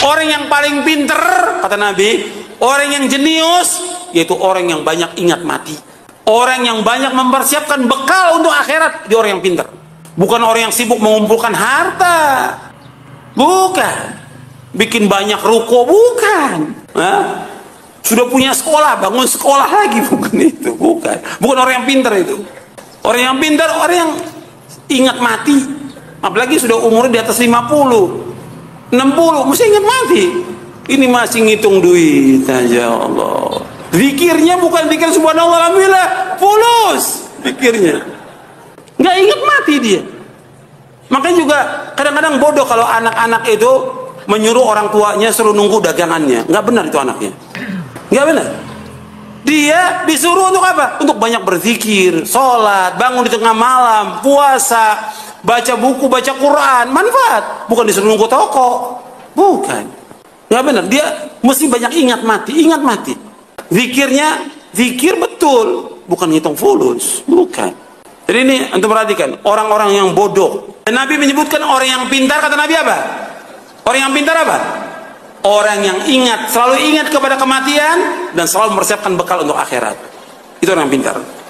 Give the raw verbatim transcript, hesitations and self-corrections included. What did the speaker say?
Orang yang paling pinter, kata Nabi, orang yang jenius, yaitu orang yang banyak ingat mati. Orang yang banyak mempersiapkan bekal untuk akhirat, dia orang yang pinter. Bukan orang yang sibuk mengumpulkan harta. Bukan. Bikin banyak ruko, bukan. Hah? Sudah punya sekolah, bangun sekolah lagi, bukan itu. Bukan. Bukan orang yang pinter itu. Orang yang pinter, orang yang ingat mati. Apalagi sudah umurnya di atas lima puluh. enam puluh, mesti ingat mati. Ini masih ngitung duit aja, Allah. Zikirnya bukan zikir subhanallah alhamdulillah, fulus zikirnya. Nggak ingat mati dia. Makanya juga kadang-kadang bodoh kalau anak-anak itu menyuruh orang tuanya suruh nunggu dagangannya. Nggak benar itu anaknya. Nggak benar. Dia disuruh untuk apa? Untuk banyak berzikir, sholat, bangun di tengah malam, puasa, baca buku, baca Quran, manfaat. Bukan disuruh nunggu toko. Bukan. Nggak benar. Dia mesti banyak ingat mati, ingat mati. Zikirnya, zikir betul. Bukan ngitung fulus. Bukan. Jadi ini untuk perhatikan. Orang-orang yang bodoh. Dan Nabi menyebutkan orang yang pintar, kata Nabi apa? Orang yang pintar apa? Orang yang ingat, selalu ingat kepada kematian dan selalu mempersiapkan bekal untuk akhirat. Itu orang yang pintar.